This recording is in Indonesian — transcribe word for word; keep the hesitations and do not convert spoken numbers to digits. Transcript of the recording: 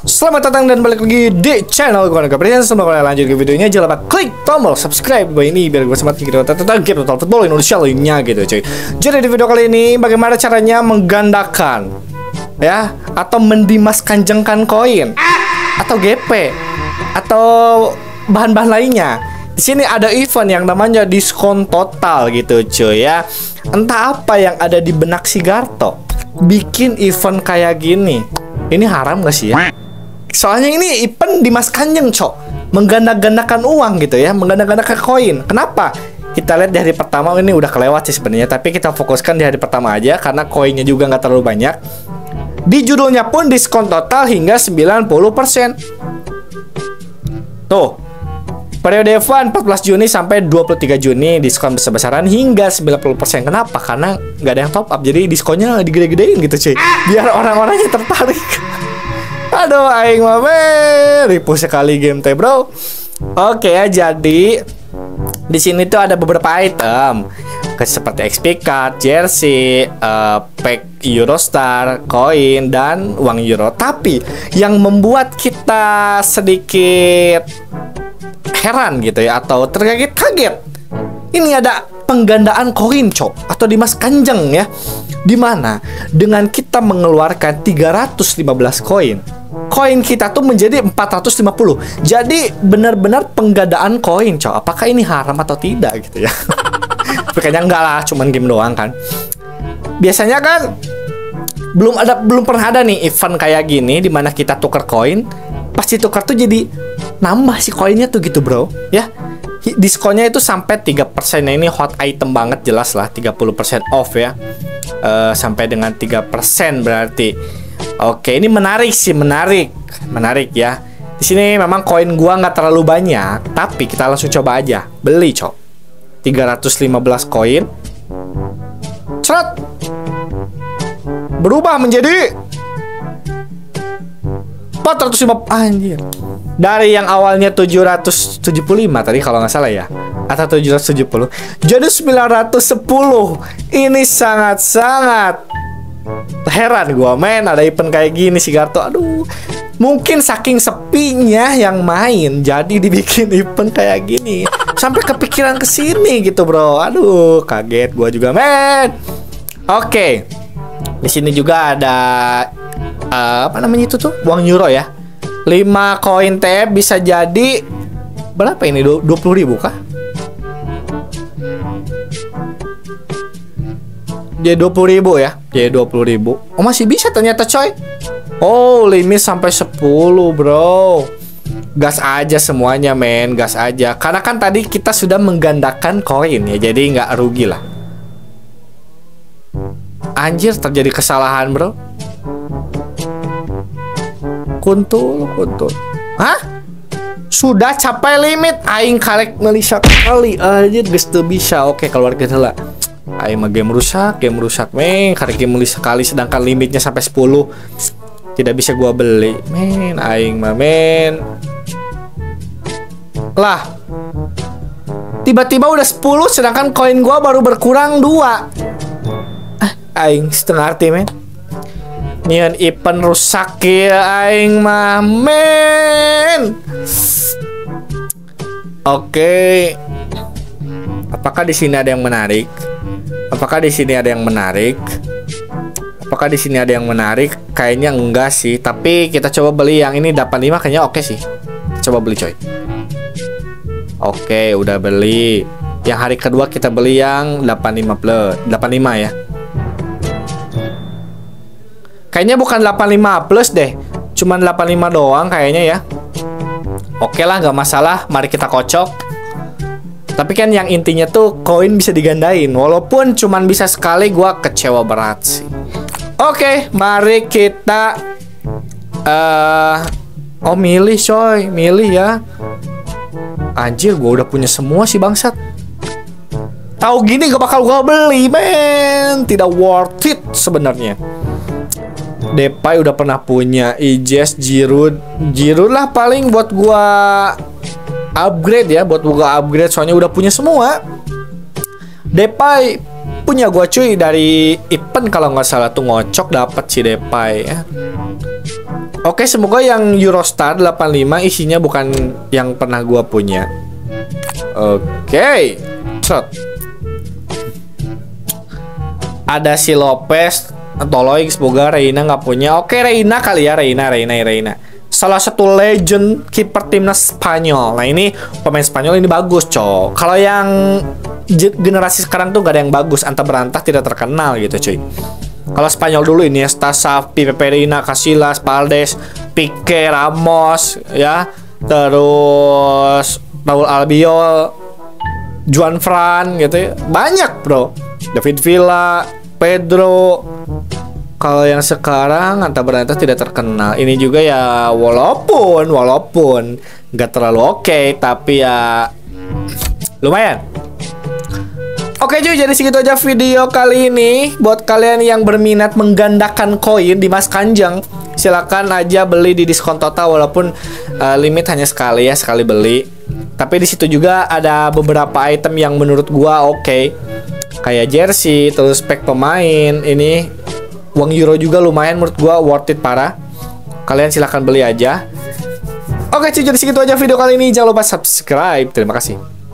Selamat datang dan balik lagi di channel gue Naga. Sebelum kalian lanjut ke videonya, jangan lupa klik tombol subscribe gue ini biar gue semangat video tentang game total football Indonesia lainnya gitu cuy. Jadi di video kali ini bagaimana caranya menggandakan ya atau mendimaskanjengkan koin atau G P atau bahan-bahan lainnya. Di sini ada event yang namanya diskon total gitu cuy ya. Entah apa yang ada di benak si Garto bikin event kayak gini. Ini haram gak sih ya? Soalnya ini event Dimas Kanjeng cok, mengganda-gandakan uang gitu ya, mengganda-gandakan koin. Kenapa? Kita lihat di hari pertama ini udah kelewat sih sebenarnya, tapi kita fokuskan di hari pertama aja karena koinnya juga nggak terlalu banyak. Di judulnya pun diskon total hingga sembilan puluh persen. Tuh, periode event empat belas Juni sampai dua puluh tiga Juni diskon besar-besaran hingga sembilan puluh persen. Kenapa? Karena nggak ada yang top up, jadi diskonnya digede-gedein gitu cuy, biar orang-orangnya tertarik. Aduh, aing mah ripuh sekali game teh bro. Oke ya, jadi di sini tuh ada beberapa item seperti X P card, jersey, uh, pack Eurostar, koin dan uang euro. Tapi yang membuat kita sedikit heran gitu ya atau terkaget-kaget, ini ada penggandaan koin cok atau Dimas Kanjeng ya, dimana dengan kita mengeluarkan tiga ratus lima belas koin, koin kita tuh menjadi empat ratus lima puluh. Jadi benar-benar penggandaan koin cok. Apakah ini haram atau tidak gitu ya? Kayaknya enggak lah, cuman game doang kan. Biasanya kan belum ada belum pernah ada nih event kayak gini dimana kita tuker koin, pasti tukar tuh jadi nambah si koinnya tuh gitu bro ya. Diskonnya itu sampai tiga persen. Nah, ini hot item banget jelas lah, tiga puluh persen off ya. Uh, sampai dengan tiga persen berarti. Oke, ini menarik sih, menarik. Menarik ya. Di sini memang koin gua nggak terlalu banyak, tapi kita langsung coba aja. Beli, cok. tiga ratus lima belas koin. Cret. Berubah menjadi empat ratus lima puluh. Anjir. Dari yang awalnya tujuh ratus tujuh puluh lima tadi kalau nggak salah ya, atau tujuh ratus tujuh puluh, jadi sembilan ratus sepuluh. Ini sangat-sangat heran gua men, ada event kayak gini si Garto. Aduh, mungkin saking sepinya yang main jadi dibikin event kayak gini. Sampai kepikiran ke sini gitu bro. Aduh, kaget gua juga men. Oke. Di sini juga ada uh, apa namanya itu tuh? Uang euro ya. lima koin T F bisa jadi berapa ini? dua puluh ribu kah? Jadi dua puluh ribu ya. Jadi dua puluh ribu. Oh, masih bisa ternyata coy. Oh, limit sampai sepuluh bro. Gas aja semuanya men, gas aja. Karena kan tadi kita sudah menggandakan koin ya, jadi nggak rugi lah. Anjir, terjadi kesalahan bro. Kuntul, kuntul. Hah? Sudah capai limit. Aing kalek melisa kali. Anjir, geus teu bisa. Oke, keluar ke heula. Aing mah game rusak, game rusak men. Karek game melisa kali sedangkan limitnya sampai sepuluh. Tidak bisa gua beli. Men, aing mah men. Lah. Tiba-tiba udah sepuluh sedangkan koin gua baru berkurang dua. Ah, aing setengah arti men. Nian event rusak ya aing mah men. Oke. Apakah di sini ada yang menarik? Apakah di sini ada yang menarik? Apakah di sini ada yang menarik? Kayaknya enggak sih, tapi kita coba beli yang ini delapan puluh lima kayaknya oke sih. Coba beli coy. Oke, udah beli. Yang hari kedua kita beli yang delapan puluh lima plus, delapan puluh lima ya. Kayaknya bukan delapan puluh lima plus deh, cuman delapan puluh lima doang kayaknya ya. Oke lah, nggak masalah, mari kita kocok. Tapi kan yang intinya tuh koin bisa digandain, walaupun cuman bisa sekali, gua kecewa berat sih. Oke, mari kita uh, oh milih coy, milih ya. Anjir, gua udah punya semua sih bangsat. Tahu gini gak bakal gua beli men, tidak worth it sebenarnya. Depay udah pernah punya, Ijes, Giroud, Giroud lah paling buat gua upgrade ya, buat gua upgrade soalnya udah punya semua. Depay punya gua cuy dari event kalau nggak salah tuh ngocok dapat si Depay ya. Oke, semoga yang Eurostar delapan puluh lima isinya bukan yang pernah gua punya. Oke. Shot. Ada si Lopez, Toloy, semoga Reina nggak punya. Oke, Reina kali ya, Reina, Reina, Reina. Salah satu legend kiper timnas Spanyol. Nah, ini pemain Spanyol ini bagus, cok. Kalau yang generasi sekarang tuh gak ada yang bagus, antah berantah tidak terkenal gitu, cuy. Kalau Spanyol dulu ini Xavi, Pepe Reina, Casillas, Valdes, Pique, Ramos, ya. Terus Raul Albiol, Juan Fran gitu ya. Banyak, bro. David Villa, Pedro. Kalau yang sekarang antah berantah tidak terkenal. Ini juga ya walaupun walaupun nggak terlalu oke, okay, tapi ya lumayan. Oke cuy, jadi segitu aja video kali ini. Buat kalian yang berminat menggandakan koin di Mas Kanjeng, silakan aja beli di diskon total walaupun uh, limit hanya sekali ya, sekali beli. Tapi di situ juga ada beberapa item yang menurut gua oke. Okay. Kayak jersey, terus pack pemain. Ini uang euro juga lumayan menurut gua, worth it parah. Kalian silahkan beli aja. Oke cuy, jadi segitu aja video kali ini. Jangan lupa subscribe. Terima kasih.